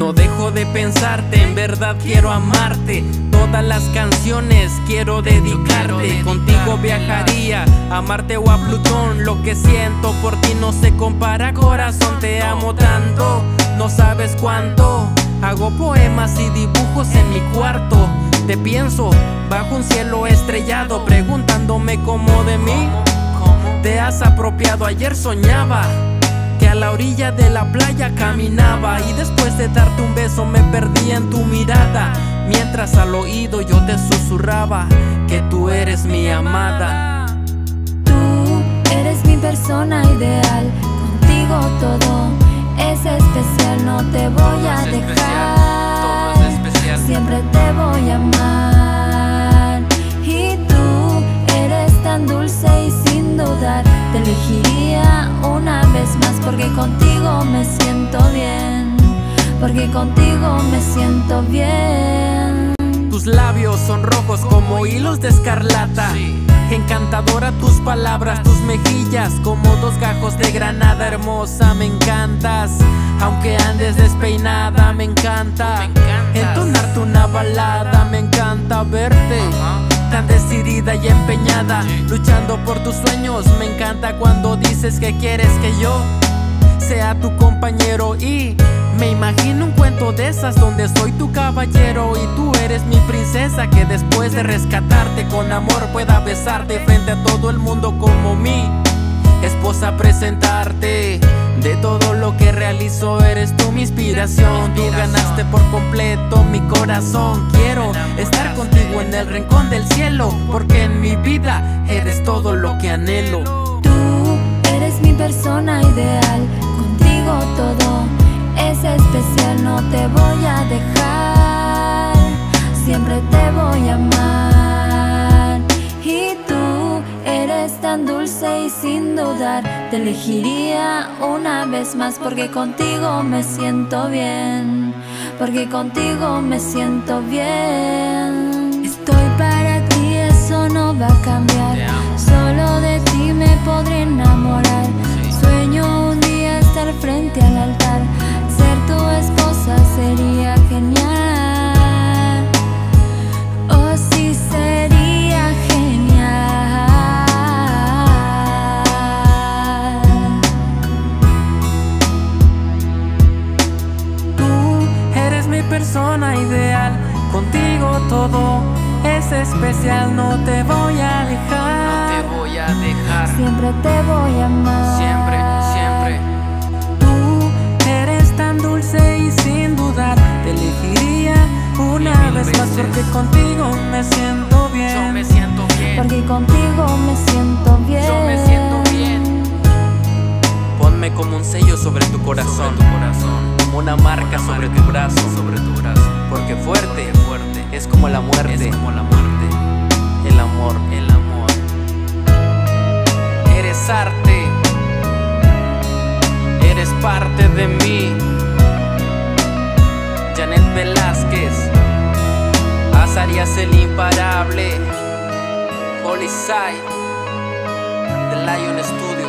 No dejo de pensarte, en verdad quiero amarte. Todas las canciones quiero dedicarte. Contigo viajaría a Marte o a Plutón. Lo que siento por ti no se compara, corazón. Te amo tanto, no sabes cuánto. Hago poemas y dibujos en mi cuarto. Te pienso bajo un cielo estrellado, preguntándome cómo de mí te has apropiado. Ayer soñaba que a la orilla de la playa caminaba, y después de darte un beso me perdí en tu mirada, mientras al oído yo te susurraba que tú eres mi amada. Tú eres mi persona ideal, contigo todo es especial. No te voy a dejar, siempre te voy a amar. Y tú eres tan dulce y sin dudar te elegiría una vez más, porque contigo me siento bien, porque contigo me siento bien. Tus labios son rojos como hilos de escarlata, encantadora tus palabras, tus mejillas como dos gajos de granada. Hermosa, me encantas, aunque andes despeinada, me encanta entonarte una balada. Me encanta verte tan decidida y empeñada, luchando por tus sueños. Me encanta cuando dices que quieres que yo sea tu compañero, y me imagino un cuento de esas donde soy tu caballero y tú eres mi princesa, que después de rescatarte con amor pueda besarte frente a todo el mundo como mi esposa. Presentarte de todo lo que realizo, eres tú mi inspiración. Tú ganaste por completo mi corazón. Quiero estar contigo en el rincón del cielo, porque en mi vida eres todo lo que anhelo. Tú eres mi persona ideal, contigo todo es especial. No te voy a dejar, siempre te voy a amar. Y tú eres tan dulce y sin dudar te elegiría una vez más, porque contigo me siento bien, porque contigo me siento bien. Estoy para ti, eso no va a cambiar. Solo de ti me podré enamorar. Sueño un día estar frente al altar, ser tu esposa sería genial. Oh, sí, sería genial. Tú eres mi persona ideal, contigo todo es especial. No te voy a dejar, no te voy a dejar, siempre te voy a amar. siempre, siempre. Tú eres tan dulce y sin dudar te elegiría una vez más, porque contigo me siento bien. Yo me siento bien, porque contigo me siento bien. yo me siento bien. Ponme como un sello sobre tu corazón, como una marca sobre tu brazo, porque fuerte es como la muerte, el amor. Eres arte, eres parte de mí. Janet Velázquez, Azarias el imparable, Holy Side, The Lion Studio.